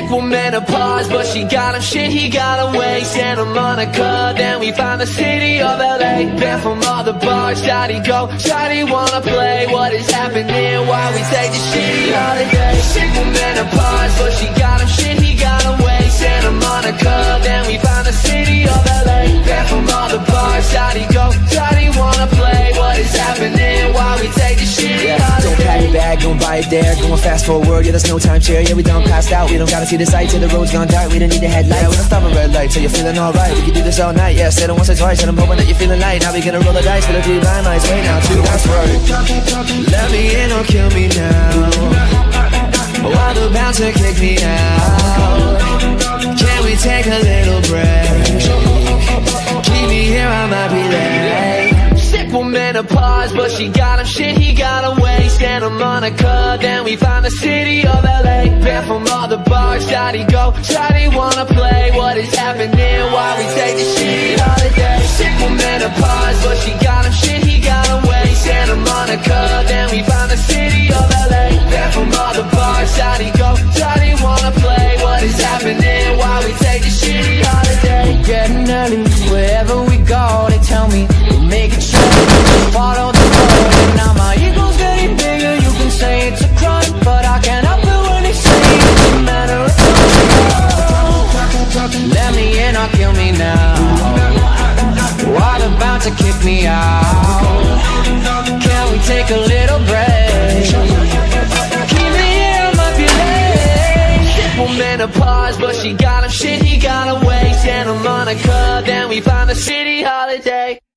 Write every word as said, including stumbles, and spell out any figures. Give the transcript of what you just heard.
Well, menopause, but she got him shit, he got him waist. Santa Monica, then we found the city of L A. Banned from all the bars, shawty go, shawty wanna play. What is happening while we take this shitty holiday? Sick with menopause, but she got him shit, he got him waist. Santa Monica, then we found the city of L A. Banned from all the bars, shawty go, shawty wanna play. What is happening while we take this shitty yeah, holiday? don't pack it back, don't buy it there. Going fast forward, yeah, there's no time chair. Yeah, we done passed out, we don't gotta see the sight till the road's gone dark. We don't need the headlights. Yeah, we don't stop at red light till you're feeling alright. We can do this all night, yeah, said it once or twice, and I'm hoping that you're feeling light. Now we gonna roll the dice for the three blind lights. Wait now, two, that's right. Let me in or kill me now. While the bouncer kick me out. Can we take a little break? Keep me here, I might be late. Sick with menopause, but she got him shit, he got him waist. Santa Monica, then we found the city of L A. Banned from all the bars, shawty go, shawty wanna play. What is happening while we take this shitty holiday? Sick with menopause, but she got him shit, he got him waist. Santa Monica, then we found the city of L A. Banned from all the bars, shawty go, shawty wanna play. What is happening while we take this shitty holiday? We're getting early, wherever we go, they tell me we'll make it sure. Follow the road, and now my ego's getting bigger. You can say it's a crime, but I can't help it when they say it's a matter of time. Let me in or kill me now. While about to kick me out. Can we take a little break? Keep me here, I might be late. Simple menopause, but she got him shit, he got him waist. Santa Monica, then we found the city holiday.